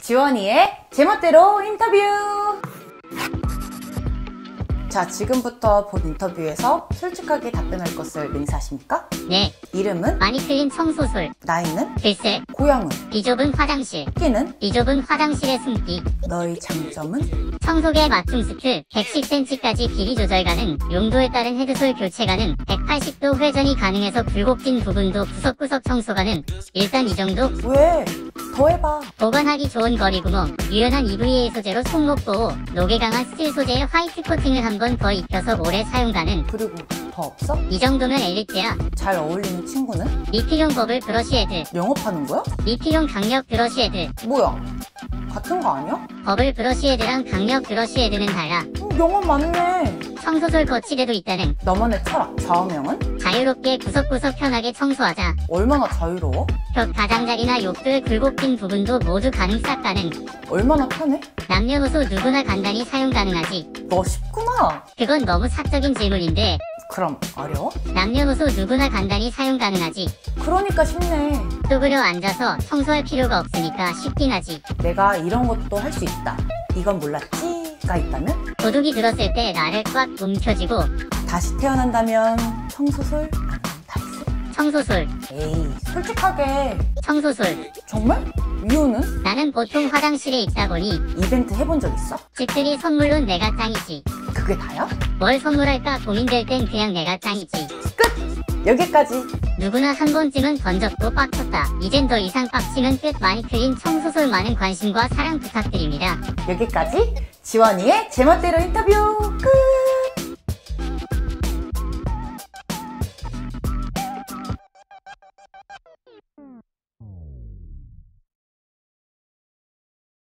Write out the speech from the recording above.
지원이의 제멋대로 인터뷰! 자, 지금부터 본 인터뷰에서 솔직하게 답변할 것을 맹세하십니까? 네. 이름은? 많이 틀린 청소술. 나이는? 글쎄. 고향은? 비좁은 화장실. 끼는? 비좁은 화장실의 숨기. 너의 장점은? 청소기의 맞춤 스크. 110cm까지 길이 조절 가능. 용도에 따른 헤드솔 교체 가능. 180도 회전이 가능해서 굴곡진 부분도 구석구석 청소 가능. 일단 이 정도. 왜? 더 해봐. 보관하기 좋은 거리구멍. 유연한 EVA 소재로 손목 보호. 녹에 강한 스틸 소재의 화이트 코팅을 한 번 더 입혀서 오래 사용 가능. 그리고 더 없어? 이 정도면 엘리트야. 잘 어울리는 친구는? 리필용 버블 브러쉬 헤드. 영업하는 거야? 리필용 강력 브러쉬 헤드. 뭐야? 같은 거 아니야? 버블 브러쉬 헤드랑 강력 브러쉬 헤드는 달라. 영업 맞네. 청소솔 거치대도 있다는. 너만의 철학, 좌우명은? 자유롭게 구석구석 편하게 청소하자. 얼마나 자유로워? 벽 가장자리나 욕들 굴곡진 부분도 모두 가능 싹 가능. 얼마나 편해? 남녀노소 누구나 간단히 사용 가능하지. 너 쉽구나. 그건 너무 사적인 질문인데 그럼 어려워? 남녀노소 누구나 간단히 사용 가능하지. 그러니까 쉽네. 뚜그려 앉아서 청소할 필요가 없으니까 쉽긴 하지. 내가 이런 것도 할 수 있다. 이건 몰랐지? 가 있다면? 도둑이 들었을 때 나를 꽉 움켜쥐고. 다시 태어난다면 청소솔? 아니면 다이스? 청소솔. 에이, 솔직하게. 청소솔. 정말? 이유는? 나는 보통 화장실에 있다 보니 이벤트 해본 적 있어? 집들이 선물로 내가 짱이지. 그게 다야? 뭘 선물할까 고민될 땐 그냥 내가 짱이지. 끝! 여기까지. 누구나 한 번쯤은 던졌고 빡쳤다. 이젠 더 이상 빡치면 끝. 많이 틀린 청소솔 많은 관심과 사랑 부탁드립니다. 여기까지 지원이의 제멋대로 인터뷰 끝!